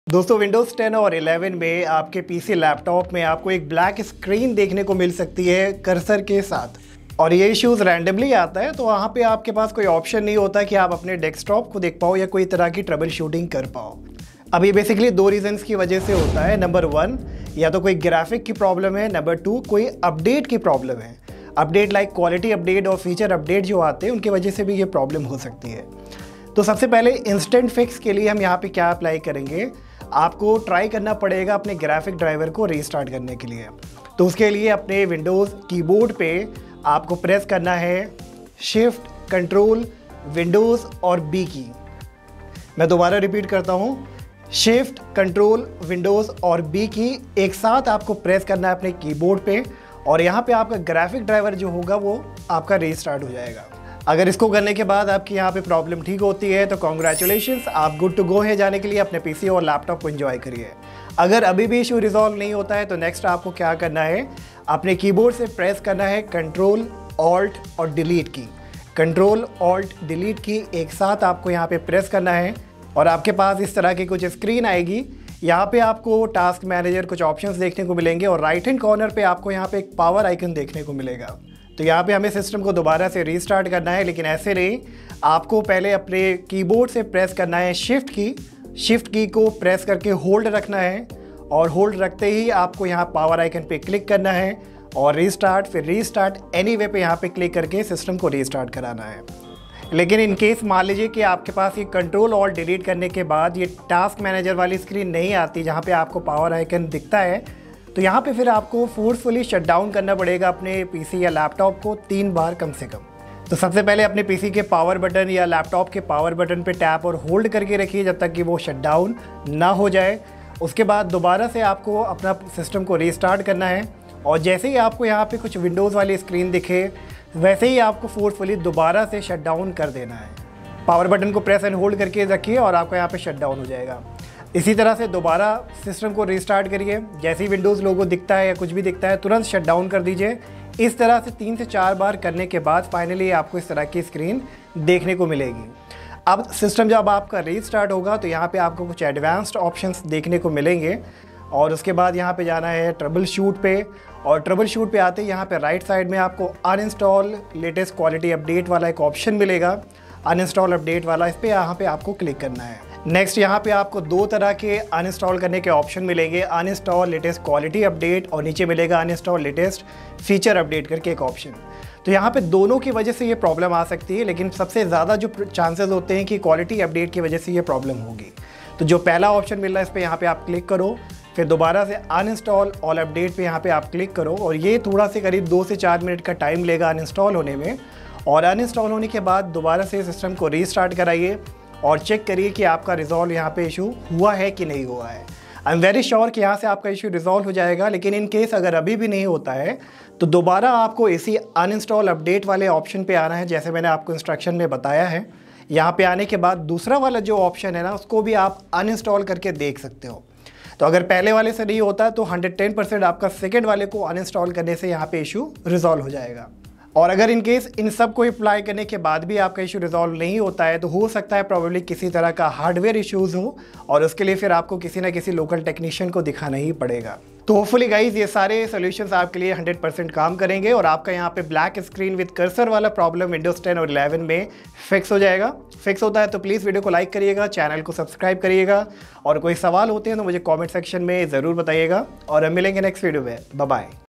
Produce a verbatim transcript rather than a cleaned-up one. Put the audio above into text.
दोस्तों Windows ten और eleven में आपके पीसी लैपटॉप में आपको एक ब्लैक स्क्रीन देखने को मिल सकती है कर्सर के साथ, और ये इश्यूज़ रैंडमली आता है। तो वहाँ पे आपके पास कोई ऑप्शन नहीं होता कि आप अपने डेस्कटॉप को देख पाओ या कोई तरह की ट्रबल शूटिंग कर पाओ। अब ये बेसिकली दो रीजंस की वजह से होता है। नंबर वन, या तो कोई ग्राफिक की प्रॉब्लम है। नंबर टू, कोई अपडेट की प्रॉब्लम है। अपडेट लाइक क्वालिटी अपडेट और फीचर अपडेट जो आते हैं उनकी वजह से भी ये प्रॉब्लम हो सकती है। तो सबसे पहले इंस्टेंट फिक्स के लिए हम यहाँ पे क्या अप्लाई करेंगे, आपको ट्राई करना पड़ेगा अपने ग्राफिक ड्राइवर को रीस्टार्ट करने के लिए। तो उसके लिए अपने विंडोज़ कीबोर्ड पे आपको प्रेस करना है शिफ्ट कंट्रोल विंडोज़ और बी की। मैं दोबारा रिपीट करता हूँ, शिफ्ट कंट्रोल विंडोज़ और बी की एक साथ आपको प्रेस करना है अपने कीबोर्ड पे, और यहाँ पे आपका ग्राफिक ड्राइवर जो होगा वो आपका रीस्टार्ट हो जाएगा। अगर इसको करने के बाद आपकी यहाँ पे प्रॉब्लम ठीक होती है तो कॉन्ग्रेचुलेशंस, आप गुड टू गो है जाने के लिए। अपने पीसी और लैपटॉप को एंजॉय करिए। अगर अभी भी इशू रिजॉल्व नहीं होता है तो नेक्स्ट आपको क्या करना है, अपने कीबोर्ड से प्रेस करना है कंट्रोल ऑल्ट और delete key. Control alt delete key एक साथ आपको यहाँ पे प्रेस करना है और आपके पास इस तरह की कुछ स्क्रीन आएगी। यहाँ पे आपको टास्क मैनेजर कुछ ऑप्शंस देखने को मिलेंगे और राइट हैंड कॉर्नर पे आपको यहाँ पे एक पावर आइकन देखने को मिलेगा। तो यहाँ पे हमें सिस्टम को दोबारा से रीस्टार्ट करना है, लेकिन ऐसे नहीं, आपको पहले अपने कीबोर्ड से प्रेस करना है शिफ्ट की। शिफ्ट की को प्रेस करके होल्ड रखना है और होल्ड रखते ही आपको यहाँ पावर आइकन पे क्लिक करना है और रीस्टार्ट, फिर रीस्टार्ट एनीवे पे यहाँ पे क्लिक करके सिस्टम को रीस्टार्ट कराना है। लेकिन इन केस मान लीजिए कि आपके पास ये कंट्रोल ऑल्ट डिलीट करने के बाद ये टास्क मैनेजर वाली स्क्रीन नहीं आती जहाँ पे आपको पावर आइकन दिखता है, तो यहाँ पे फिर आपको फोर्सफुली शट डाउन करना पड़ेगा अपने पीसी या लैपटॉप को तीन बार कम से कम। तो सबसे पहले अपने पीसी के पावर बटन या लैपटॉप के पावर बटन पे टैप और होल्ड करके रखिए जब तक कि वो शट डाउन ना हो जाए। उसके बाद दोबारा से आपको अपना सिस्टम को रीस्टार्ट करना है और जैसे ही आपको यहाँ पे कुछ विंडोज़ वाली स्क्रीन दिखे वैसे ही आपको फोर्सफुली दोबारा से शट डाउन कर देना है। पावर बटन को प्रेस एंड होल्ड करके रखिए और आपका यहाँ पे शट डाउन हो जाएगा। इसी तरह से दोबारा सिस्टम को रीस्टार्ट करिए। जैसे ही विंडोज़ लोगो दिखता है या कुछ भी दिखता है तुरंत शट डाउन कर दीजिए। इस तरह से तीन से चार बार करने के बाद फाइनली आपको इस तरह की स्क्रीन देखने को मिलेगी। अब सिस्टम जब आपका रीस्टार्ट होगा तो यहाँ पे आपको कुछ एडवांस्ड ऑप्शंस देखने को मिलेंगे और उसके बाद यहाँ पे जाना है ट्रबल शूट पे, और ट्रबल शूट पे आते ही यहाँ पे राइट साइड में आपको अनइंस्टॉल लेटेस्ट क्वालिटी अपडेट वाला एक ऑप्शन मिलेगा, अनइंस्टॉल अपडेट वाला। इस पर यहाँ पे आपको क्लिक करना है। नेक्स्ट यहाँ पे आपको दो तरह के अनइंस्टॉल करने के ऑप्शन मिलेंगे, अनइंस्टॉल लेटेस्ट क्वालिटी अपडेट और नीचे मिलेगा अनइंस्टॉल लेटेस्ट फीचर अपडेट करके एक ऑप्शन। तो यहाँ पे दोनों की वजह से ये प्रॉब्लम आ सकती है, लेकिन सबसे ज़्यादा जो चांसेस होते हैं कि क्वालिटी अपडेट की वजह से ये प्रॉब्लम होगी। तो जो पहला ऑप्शन मिल रहा है इस पर यहाँ पे आप क्लिक करो, फिर दोबारा से अनइंस्टॉल ऑल अपडेट पे यहाँ पे आप क्लिक करो और ये थोड़ा से करीब दो से चार मिनट का टाइम लेगा अनइंस्टॉल होने में। और अनइंस्टॉल होने के बाद दोबारा से सिस्टम को रीस्टार्ट कराइए और चेक करिए कि आपका रिजॉल्व यहाँ पे इशू हुआ है कि नहीं हुआ है। आई एम वेरी श्योर कि यहाँ से आपका इशू रिजॉल्व हो जाएगा, लेकिन इन केस अगर अभी भी नहीं होता है तो दोबारा आपको इसी अनइंस्टॉल अपडेट वाले ऑप्शन पे आना है, जैसे मैंने आपको इंस्ट्रक्शन में बताया है। यहाँ पे आने के बाद दूसरा वाला जो ऑप्शन है ना उसको भी आप अनइंस्टॉल करके देख सकते हो। तो अगर पहले वाले से नहीं होता तो हंड्रेड टेन परसेंट आपका सेकेंड वाले को अनइंस्टॉल करने से यहाँ पे इशू रिजॉल्व हो जाएगा। और अगर इन केस इन सब को अप्लाई करने के बाद भी आपका इशू रिजॉल्व नहीं होता है तो हो सकता है प्रॉब्लली किसी तरह का हार्डवेयर इश्यूज़ हो और उसके लिए फिर आपको किसी ना किसी लोकल टेक्नीशियन को दिखाना ही पड़ेगा। तो होपफुली गाइज ये सारे सॉल्यूशंस आपके लिए हंड्रेड परसेंट काम करेंगे और आपका यहाँ पे ब्लैक स्क्रीन विद कर्सर वाला प्रॉब्लम विंडोज़ टेन और इलेवन में फिक्स हो जाएगा। फिक्स होता है तो प्लीज़ वीडियो को लाइक करिएगा, चैनल को सब्सक्राइब करिएगा और कोई सवाल होते हैं तो मुझे कॉमेंट सेक्शन में ज़रूर बताइएगा और हम मिलेंगे नेक्स्ट वीडियो में। Bye bye.